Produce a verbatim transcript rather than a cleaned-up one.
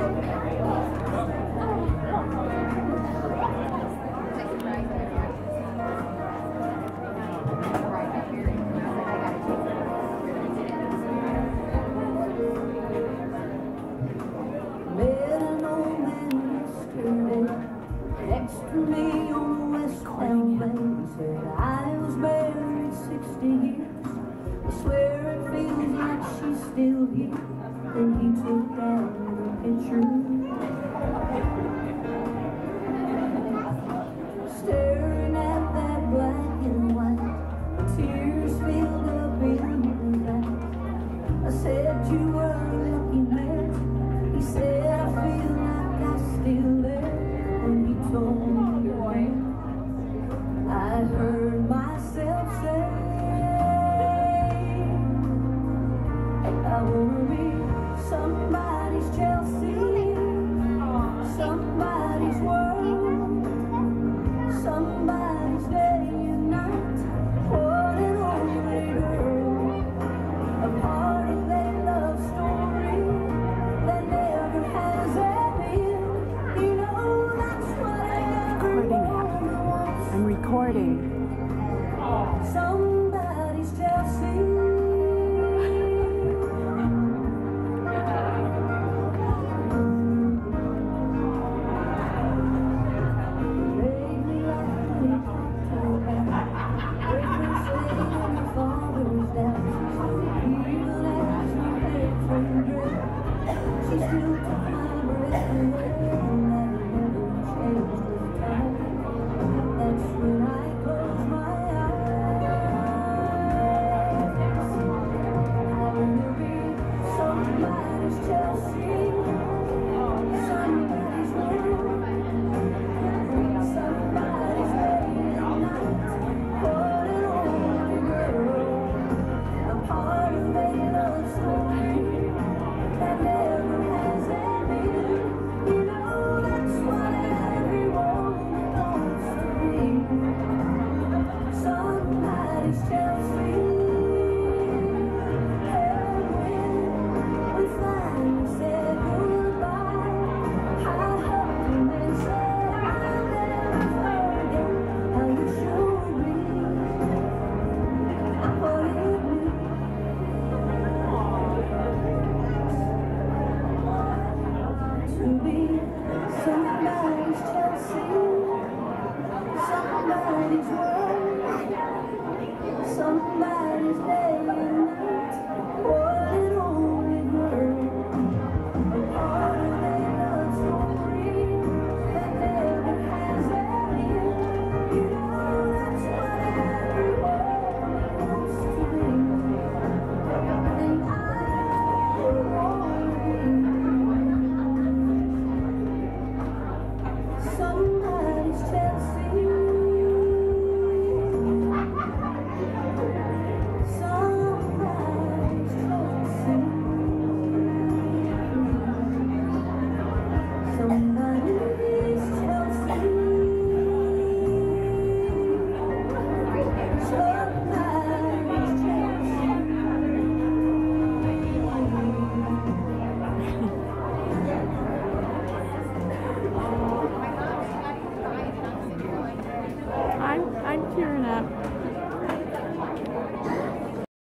Next to me on the westbound lane, said I was married sixty years. I swear it feels like she's still here. Then he took down the picture, staring at that black and white. Tears filled up in his eyes. I said, you were a lucky man. He said, I feel like I'm still there. When he told me your name, I heard myself say, I wanna be somebody's Chelsea, somebody's world, somebody's day and night. What an only girl, a part of their love story that never has ended. You know that's what everyone wants. I'm recording. Somebody's Chelsea. She still took my breath away, and that never changed with time. That's when I close my eyes. I wanna be somebody's Chelsea, somebody's world, somebody's day and night. What an only girl, a part of their love story that never has ended. You know that's what everyone wants to be. Somebody's Chelsea. And when we finally said goodbye, I hugged him and said I'll never forget how you showed me what it means to be somebody's Chelsea, somebody's world.